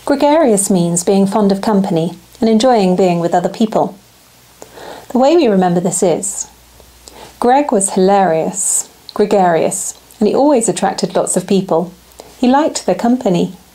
Gregarious means being fond of company and enjoying being with other people. The way we remember this is, Greg was hilarious, gregarious, and he always attracted lots of people. He liked their company.